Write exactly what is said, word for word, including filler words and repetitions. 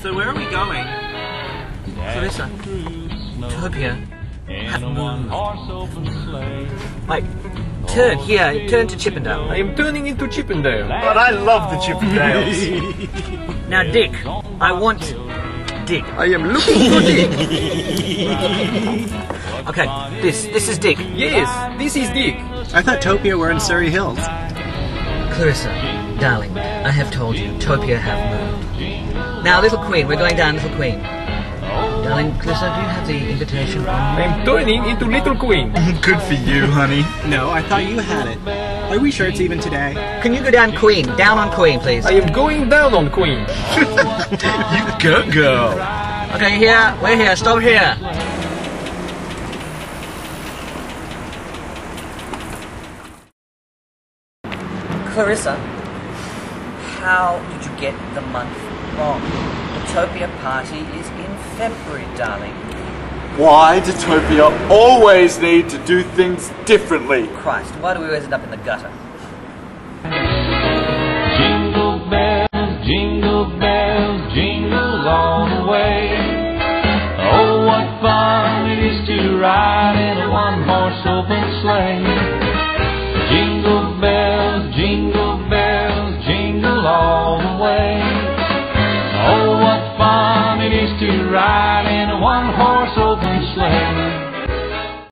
So where are we going? Clarissa, Topia have moved. Like, turn here, turn to Chippendale. I am turning into Chippendale. But I love the Chippendales. Now, Dick, I want Dick. I am looking for Dick. Okay, this this is Dick. Yes, this is Dick. I thought Topia were in Surrey Hills. Clarissa, darling, I have told you, Topia have moved. Now, Little Queen, we're going down Little Queen. Darling, Clarissa, do you have the invitation on? I am turning into Little Queen. Good for you, honey. No, I thought you had it. Are we sure it's even today? Can you go down Queen? Down on Queen, please. I am going down on Queen. You go, girl. Okay, here, we're here, stop here. Clarissa, how did you get the month wrong? The Topia party is in February, darling. Why does Topia always need to do things differently? Christ, why do we always end up in the gutter?